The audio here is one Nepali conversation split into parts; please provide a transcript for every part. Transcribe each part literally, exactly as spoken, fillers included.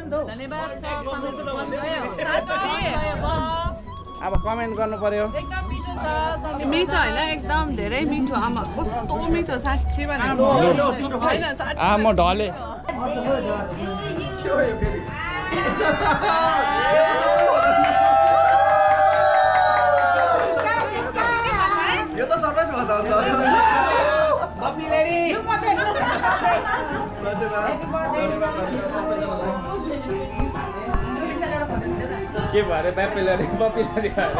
अब कमेन्ट गर्नु पर्यो। मिठो होइन एकदम धेरै मिठो आमा कस्तो मिठो साँच्ची भनेको आ म ढले यो त सरप्राइज भयो त बप्पी लेडी के भरे ब्यापेलरी बपिलरी भरे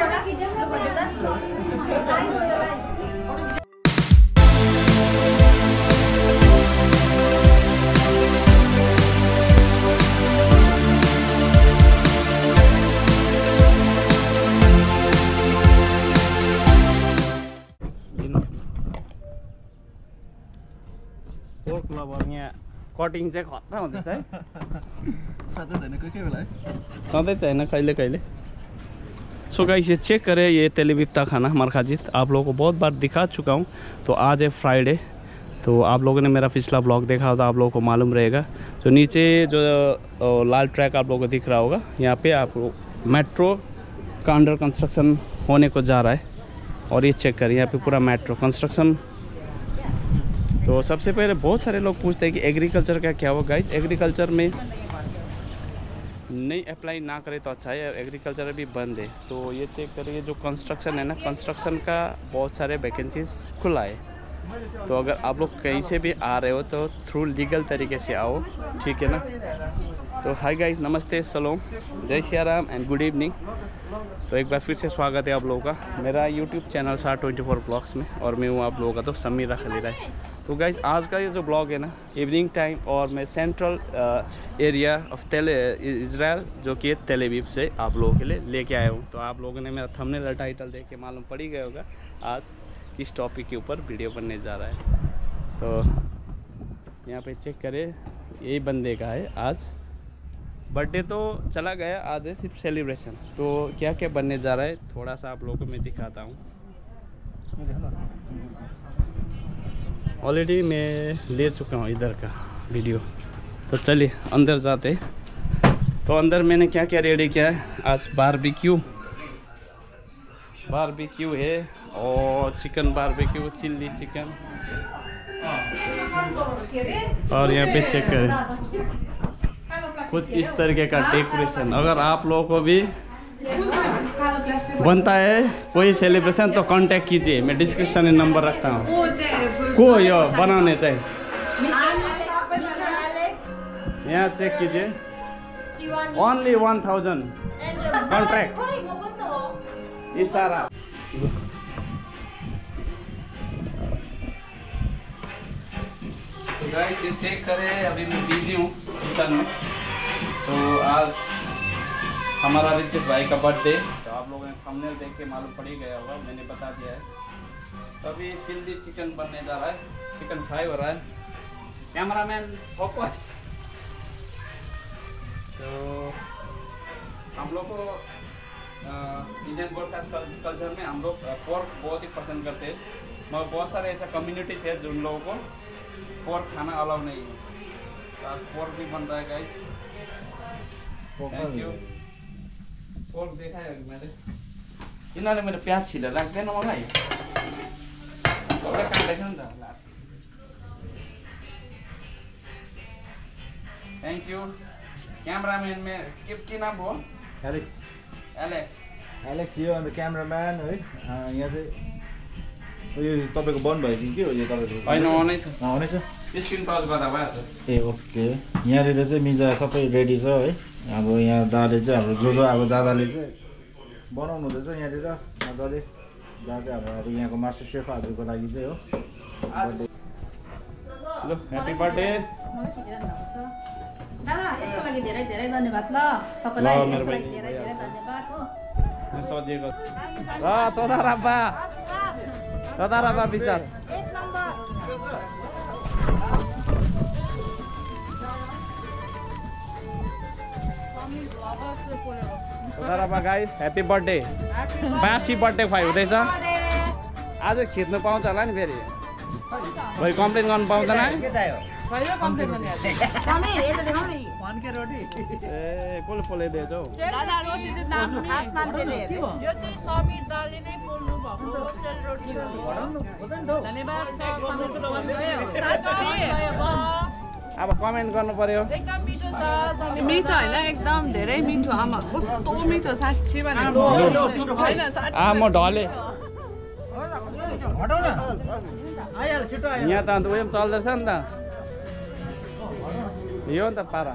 पोर्क लभर यहाँ कटिङ चाहिँ खतरा हुँदैछ है सधैँ होइन कोही कोही बेला है सधैँ चाहिँ होइन कहिले कहिले। सो गाइस ये चेक करें ये तेल अवीब खाना मरखाजित आप लोगों को बहुत बार दिखा चुका हूँ। तो आज है फ्राइडे, तो आप लोगों ने मेरा पिछला ब्लॉग देखा होगा, आप लोगों को मालूम रहेगा। जो नीचे जो लाल ट्रैक आप लोगों को दिख रहा होगा, यहाँ पे आपको मेट्रो का अंडर कंस्ट्रक्शन होने को जा रहा है। और ये चेक करें यहाँ पे पूरा मेट्रो कंस्ट्रक्शन। तो सबसे पहले बहुत सारे लोग पूछते हैं कि एग्रीकल्चर का क्या हुआ। गाइस एग्रीकल्चर में नहीं अप्लाई ना करे तो अच्छा है, एग्रीकल्चर अभी बंद है। तो ये चेक करिए जो कंस्ट्रक्शन है ना, कंस्ट्रक्शन का बहुत सारे वैकेंसीज खुला है। तो अगर आप लोग कहीं से भी आ रहे हो तो थ्रू लीगल तरीके से आओ, ठीक है ना। तो हाय गाइस, नमस्ते, सलोम, जय Shri Ram and good evening. तो एक बार फिर से स्वागत है आप लोगों का मेरा यूट्यूब चैनल सार ट्वेंटी फोर ब्लॉग्स में, और मैं हूँ आप लोगों का तो समीरा खलीला है। तो गाइस आज का ये जो ब्लॉग है ना, इवनिंग टाइम, और मैं central area of Tel Israel जो कि तेल अवीब से आप लोगों के लिए लेके आया हूँ। तो आप लोगों ने मेरा थंबनेल और टाइटल देख के मालूम पड़ ही गया होगा आज किस टॉपिक के ऊपर वीडियो बनने जा रहा है। तो यहाँ पे चेक करें, यही बंदे का है आज बर्थडे। तो चला गया, आज है सिर्फ सेलिब्रेशन। तो क्या क्या बनने जा रहा है थोड़ा सा आप लोगों को मैं दिखाता हूँ। ऑलरेडी मैं ले चुका हूँ इधर का वीडियो, तो चलिए अंदर जाते। तो अंदर मैंने क्या क्या रेडी किया है, आज बारबेक्यू बारबेक्यू है, और चिकन बारबेक्यू, चिल्ली चिकन। और यहाँ पे चेक करें कुछ इस तरीके का डेकोरेशन। अगर आप लोगों को भी बनता है कोई सेलिब्रेशन तो कांटेक्ट कीजिए, मैं डिस्क्रिप्शन में नंबर रखता हूँ। को यो बनाने चाहिए, यहाँ चेक कीजिए, ओनली वन थाउजेंड कॉन्ट्रैक्ट इशारा। गाइस ये चेक करें, अभी मैं बिजी हूँ किचन में। तो आज हमारा रितेश भाई का बर्थडे, तो आप लोगों ने थंबनेल देख के मालूम पड़ ही गया होगा, मैंने बता दिया है। तो अभी चिल्ली चिकन बनने जा रहा है, चिकन फ्राई हो रहा है। Cameraman focus. तो हम लोग को इंडियन ब्रॉडकास्ट कल्चर में हम लोग पोर्क बहुत ही पसंद करते हैं, मगर बहुत सारे ऐसा कम्युनिटीज है जो उन लोगों को पोर्क खाना अलाउ नहीं है। तो आज पोर्क भी बन रहा है गाइस। Thank you. पोर्क देखा है मैंने, इन्होंने मेरे प्याज छिलेर राख्दैन मलाई, काटेको नि त। Thank you. कैमरामैन में के के नाम हो? एलेक्स एलेक्स एलेक्स यो अन्त क्यामेराम्यान है। यहाँ चाहिँ यो तपाईँको बन्द भयो कि के हो यो तपाईँको? होइन, आउनै छ, आउनै छ। स्क्रिन टच गर्दा भइहाल्छ। ए ओके, यहाँनिर चाहिँ मिजा सबै रेडी छ है। अब यहाँ दाले चाहिँ हाम्रो जो जो अब दादाले चाहिँ बनाउनु हुँदैछ यहाँनिर मजाले। दा चाहिँ अब अब यहाँको मास्टर सेफ हजुरको लागि चाहिँ हो। ल ह्यापी बर्थडे दादा, यसको लागि धेरै धेरै धन्यवाद ल तपाईलाई, यसको लागि धेरै धेरै धन्यवाद हो। सजिएको र तोदा राब्बा तोदा राब्बा विशाल एक नम्बर तोदा राब्बा गाइस, ह्यापी बर्थडे। बासी बर्थडे फाइ हुँदैछ आज, खिच्नु पाउँछ होला नि फेरि? भाइ कम्प्लेन गर्नु पाउँदैन? भयो कम्प्लेन गर्ने समीर यता देखाउ न फन्के रोटी ए कसले पोलाइदिएछ हौ दादा रोटी चाहिँ दाम खास मान्छेले यो चाहिँ समीर दाले नै पोल्नु भएको सेल रोटी हो धन्यवाद अब कमेन्ट गर्नु पर्यो एकदम मिठो छ मिठो हैन एकदम धेरै मिठो आमा कस्तो मिठो साच्चै भने हैन आ म ढले हटाउ न आइहाल छिटो आइहाल यहाँ त अन्त उयो पनि चल्दैछ नि त यो नि त पारा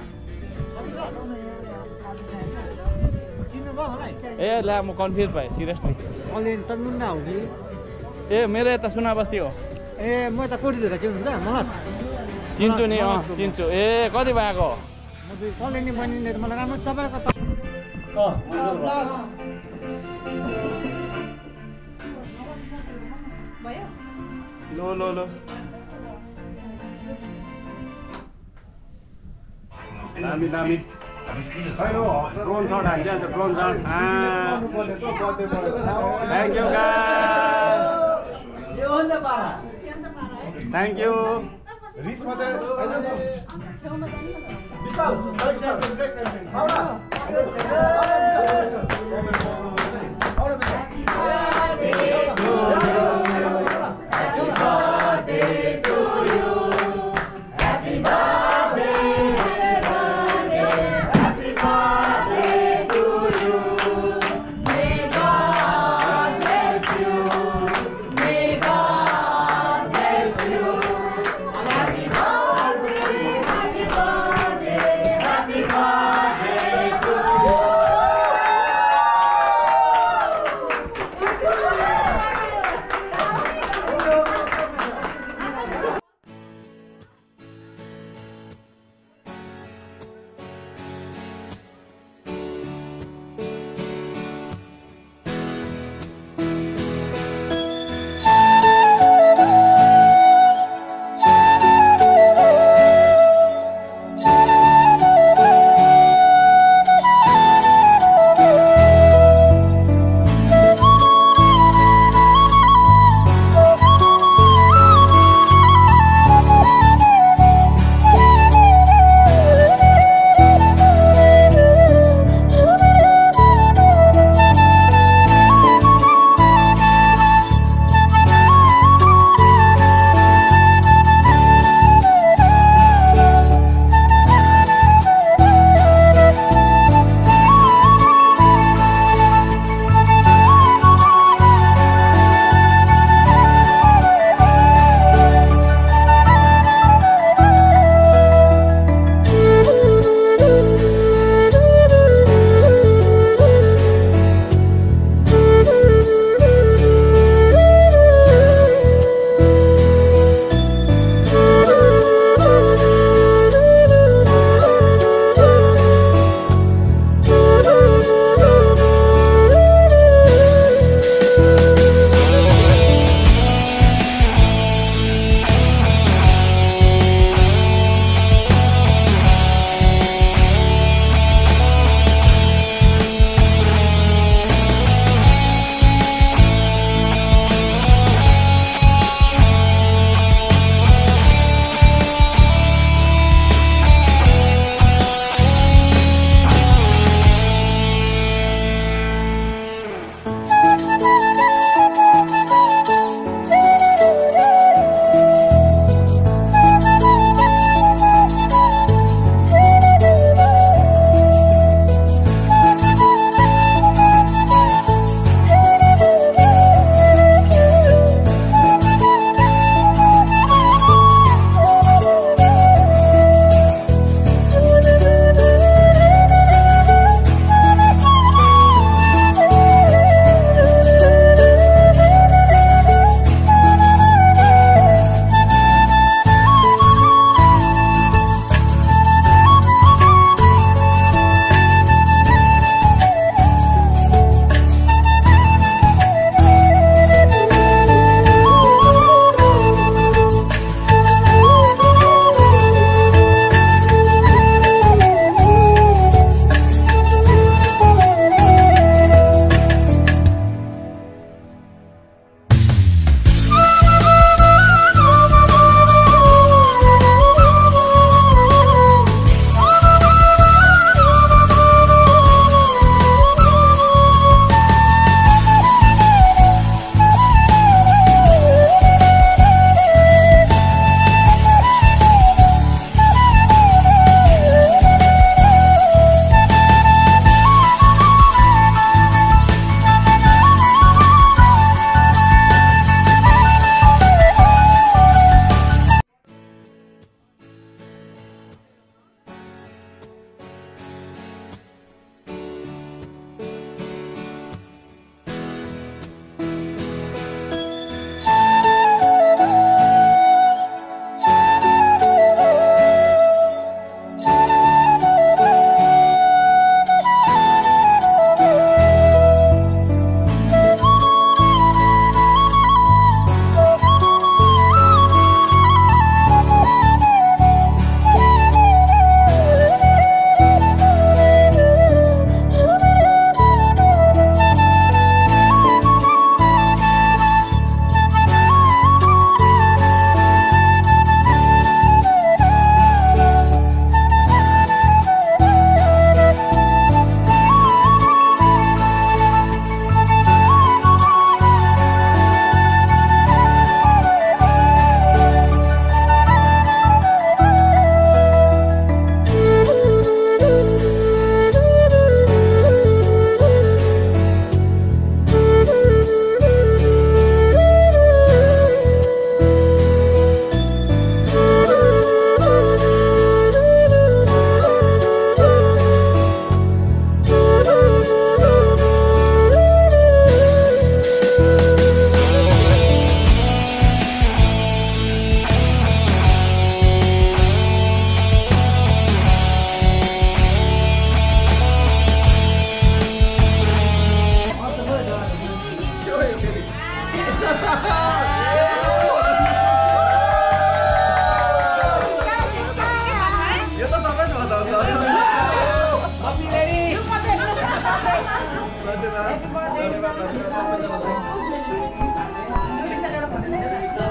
ए ला म कन्फ्युज भएँ सिरियसली अलि त मुन्ना हो कि ए मेरो यता सुना बस्ती हो ए म त कोटी धुरा चिन्नु त मलाई चिन्छु नि अँ चिन्छु ए कति भएको म चाहिँ कलेनी बनिने मलाई राम्रो तपाईँको त लो लो लो दामी दामी ड्रोन शट हान्छ अन्त drone shot thank you thank you रिसमा चाहिँ विशाल आउन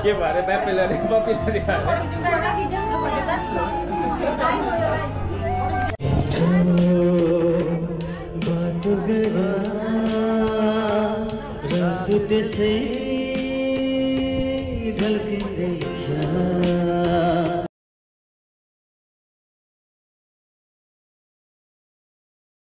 के भरे ब्यापेलर बपिलरी भरे बात गरा रात त्यसै ढल्किँदैछ